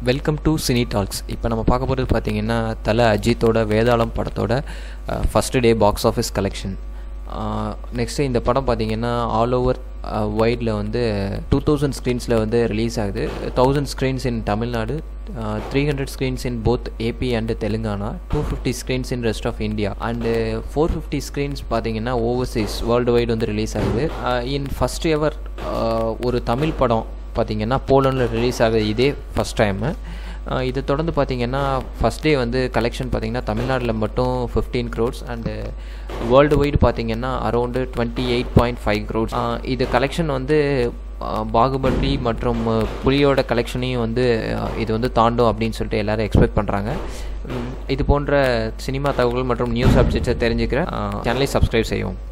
Welcome to cine tax. இப்போ நம்ம பார்க்க போகிறது பார்த்தீங்கன்னா தலை அஜித்தோட வேதாளம் படத்தோட first day box office collection. Next இந்த படம் பார்த்தீங்கன்னா ஆல் ஓவர் வைடில் வந்து 2000 ஸ்க்ரீன்ஸில் வந்து ரிலீஸ் ஆகுது. 1000 screens in Tamil Nadu, 300 screens in both AP and Telangana, 250 screens in rest of India and 450 screens பார்த்தீங்கன்னா ஓவர்சீஸ் வேர்ல்டு வைடு வந்து ரிலீஸ் ஆகுது. இன் ஃபஸ்ட் எவர் ஒரு தமிழ் படம் பார்த்திங்கன்னா போலண்டில் ரிலீஸ் ஆகுது, இதே ஃபஸ்ட் டைமு. இது தொடர்ந்து பார்த்திங்கன்னா ஃபஸ்ட் டே வந்து கலெக்ஷன் பார்த்திங்கன்னா தமிழ்நாட்டில் மட்டும் 15 crores அண்டு வேர்ல்டு வைடு பார்த்திங்கன்னா அரௌண்டு 28.5 crores. இது கலெக்ஷன் வந்து பாகுபலி மற்றும் புலியோட கலெக்ஷனையும் வந்து இது வந்து தாண்டும் அப்படின்னு சொல்லிட்டு எல்லோரும் எக்ஸ்பெக்ட் பண்ணுறாங்க. இது போன்ற சினிமா தகவல்கள் மற்றும் நியூஸ் அப்டேட்ஸை தெரிஞ்சுக்கிற சேனலை சப்ஸ்கிரைப் செய்வோம்.